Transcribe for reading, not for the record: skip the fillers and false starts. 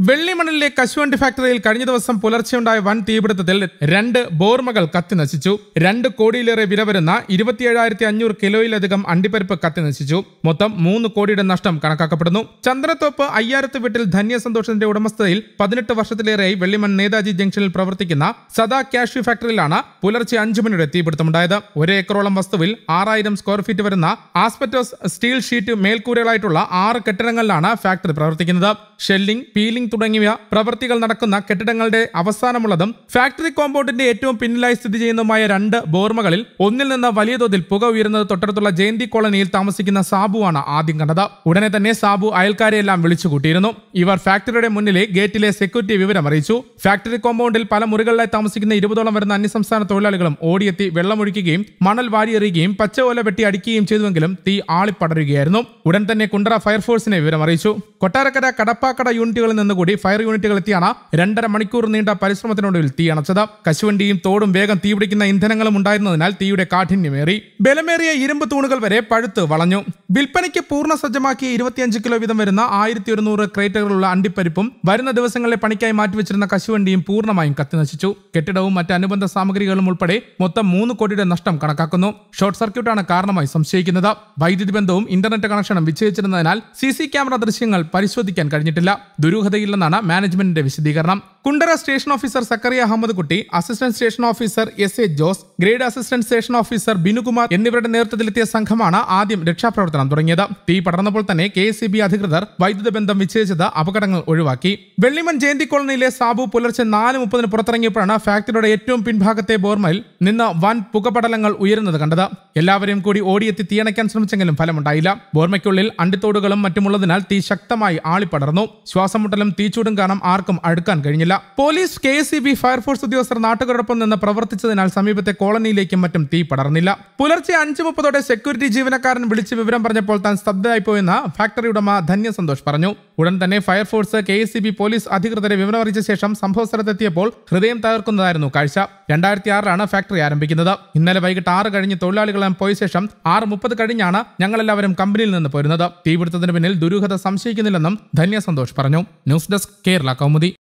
വെള്ളിമണ്ണിലെ കശുവണ്ടി ഫാക്ടറിയിൽ കഴിഞ്ഞ ദിവസം പുലർച്ചെയുണ്ടായ വൻ തീപിടുത്തത്തിൽ 2 ബോർമകൾ കത്തിനശിച്ചു. 2 കോടിയിലേറെ വില വരുന്ന 27,500 കിലോയിലധികം അണ്ടിപ്പരിപ്പ് കത്തിനശിച്ചു. മൊത്തം 3 കോടിയുടെ നഷ്ടം കണക്കാക്കപ്പെടുന്നു. ചന്ദ്രത്തോപ്പ് അയ്യാരത്ത് വീട്ടിൽ ധന്യ സന്തോഷത്തിന്റെ ഉടമസ്ഥതയിൽ 18 വർഷത്തിലേറെയായി വെള്ളിമൺ നേതാജി ജംഗ്ഷനിൽ പ്രവർത്തിക്കുന്ന സദാ കാഷ്യൂ ഫാക്ടറിയിലാണ് പുലർച്ചെ 5 മണിയുടെ തീപിടുത്തമുണ്ടായത്. 1 ഏക്കറോളം വസ്തുവിൽ 6000 സ്ക്വയർ ഫീറ്റ് വരുന്ന ആസ്പെറ്റോസ് സ്റ്റീൽ ഷീറ്റ് മേൽക്കൂരകളായിട്ടുള്ള 6 കെട്ടിടങ്ങളിലാണ് ഫാക്ടറി പ്രവർത്തിക്കുന്നത്. ഷെല്ലിംഗ്, പീലിംഗ് തുടങ്ങിയ പ്രവൃത്തികൾ നടക്കുന്ന കെട്ടിടങ്ങളുടെ അവസാനമുള്ളതും ഫാക്ടറി കോമ്പൗണ്ടിന്റെ ഏറ്റവും പിന്നിലായി സ്ഥിതി ചെയ്യുന്നതുമായ 2 ബോർമകളിൽ ഒന്നിൽ നിന്ന് വലിയ തോതിൽ പുക ഉയരുന്നത് തൊട്ടടുത്തുള്ള ജയന്തി കോളനിയിൽ താമസിക്കുന്ന സാബുവാണ് ആദ്യം കണ്ടത്. ഉടനെ തന്നെ സാബു അയൽക്കാരെയെല്ലാം വിളിച്ചുകൂട്ടിയിരുന്നു. ഇവർ ഫാക്ടറിയുടെ മുന്നിലെ ഗേറ്റിലെ സെക്യൂരിറ്റി വിവരം അറിയിച്ചു. ഫാക്ടറി കോമ്പൗണ്ടിൽ പല മുറികളിലായി താമസിക്കുന്ന 20ഓളം വരുന്ന അന്യസംസ്ഥാന തൊഴിലാളികളും ഓടിയെത്തി വെള്ളമൊഴിക്കുകയും മണൽ വാരിയെറിയുകയും പച്ച ഓല വെട്ടി അടിക്കുകയും ചെയ്തുവെങ്കിലും തീ ആളിപ്പടരുകയായിരുന്നു. ഉടൻ തന്നെ കുണ്ടറ ഫയർഫോഴ്സിനെ വിവരം അറിയിച്ചു. കൊട്ടാരക്കര, കടപ്പാക്കട യൂണിറ്റുകളിൽ നിന്നുകൂടി ഫയർ യൂണിറ്റുകൾ എത്തിയാണ് 2.5 മണിക്കൂർ നീണ്ട പരിശ്രമത്തിനൊടുവിൽ തീ അണച്ചത്. കശുവണ്ടിയും തോടും വേഗം തീപിടിക്കുന്ന ഇന്ധനങ്ങളും ഉണ്ടായിരുന്നതിനാൽ തീയുടെ കാഠിന്യമേറി. ബലമേറിയ ഇരുമ്പ് തൂണുകൾ വരെ പഴുത്ത് വളഞ്ഞു. വിൽപ്പനയ്ക്ക് പൂർണ്ണ സജ്ജമാക്കിയ 25 കിലോ വീതം വരുന്ന 1100 ക്രേറ്റുകളുള്ള അണ്ടിപ്പരിപ്പും വരുന്ന ദിവസങ്ങളിലെ പണിക്കായി മാറ്റിവെച്ചിരുന്ന കശുവണ്ടിയും പൂർണ്ണമായും കത്തിനശിച്ചു. കെട്ടിടവും മറ്റ് അനുബന്ധ സാമഗ്രികളും ഉൾപ്പെടെ മൊത്തം 3 കോടിയുടെ നഷ്ടം കണക്കാക്കുന്നു. ഷോർട്ട് സർക്യൂട്ടാണ് കാരണമായി സംശയിക്കുന്നത്. വൈദ്യുതി ബന്ധവും ഇന്റർനെറ്റ് കണക്ഷനും വിച്ഛേദിച്ചിരുന്നതിനാൽ CC ക്യാമറ ദൃശ്യങ്ങൾ പരിശോധിക്കാൻ കഴിഞ്ഞിട്ടില്ല. ദുരൂഹതയില്ലെന്നാണ് മാനേജ്മെന്റിന്റെ വിശദീകരണം. Kundara station officer Zakariya Ahammed Kutty, assistant station officer SA Jose, grade assistant station officer Binukumar എന്നിവരുടെ നേതൃത്വത്തിലെത്തിയ സംഘമാണ് ആദ്യം രക്ഷാപ്രവർത്തനം തുടങ്ങിയത്. തീ പടർന്നപ്പോൾ തന്നെ KSEB അധികൃതർ വൈദ്യുത ബന്ധം വിച്ഛേദിച്ചത് അപകടങ്ങൾ ഒഴിവാക്കി. വെള്ളിമൺ ജയന്തി കോളനിയിലെ സാബു പുലർച്ചെ 4:30 പുറത്തിറങ്ങിയപ്പോഴാണ് ഫാക്ടറിയുടെ ഏറ്റവും പിൻഭാഗത്തെ ബോർമയിൽ നിന്ന് വൻ പുകപടലങ്ങൾ ഉയരുന്നത് കണ്ടത്. എല്ലാവരെയും കൂടി ഓടിയെത്തി തീയണയ്ക്കാൻ ശ്രമിച്ചെങ്കിലും ഫലമുണ്ടായില്ല. ബോർമയ്ക്കുള്ളിൽ അണ്ടിത്തോടുകളും മറ്റുമുള്ളതിനാൽ തീ ശക്തമായി ആളിപ്പടർന്നു. ശ്വാസമുട്ടലും തീച്ചൂടും കാരണം ആർക്കും അടുക്കാൻ കഴിഞ്ഞില്ല. പോലീസ്, KSEB, ഫയർഫോഴ്സ് ഉദ്യോഗസ്ഥർ നാട്ടുകാരോടൊപ്പം നിന്ന് പ്രവർത്തിച്ചതിനാൽ സമീപത്തെ കോളനിയിലേക്കും മറ്റും തീ പടർന്നില്ല. പുലർച്ചെ 5:30 സെക്യൂരിറ്റി ജീവനക്കാരൻ വിളിച്ച് വിവരം പറഞ്ഞപ്പോൾ താൻ സ്തബ്ധയായിപ്പോയെന്ന് ഫാക്ടറി ഉടമ ധന്യ സന്തോഷ് പറഞ്ഞു. ഉടൻ തന്നെ ഫയർഫോഴ്സ്, KSEB, പോലീസ് അധികൃതരെ വിവരമറിയിച്ച ശേഷം സംഭവ സ്ഥലത്തെത്തിയപ്പോൾ ഹൃദയം തകർക്കുന്നതായിരുന്നു കാഴ്ച. 2006 ഫാക്ടറി ആരംഭിക്കുന്നത്. ഇന്നലെ വൈകിട്ട് 6 കഴിഞ്ഞ് തൊഴിലാളികളെല്ലാം പോയ ശേഷം 6:30 കഴിഞ്ഞാണ് ഞങ്ങളെല്ലാവരും കമ്പനിയിൽ നിന്ന് പോരുന്നത്. തീപിടുത്തത്തിന് പിന്നിൽ ദുരൂഹത സംശയിക്കുന്നില്ലെന്നും ധന്യ സന്തോഷ് പറഞ്ഞു. News desk, Kerala Kaumudi.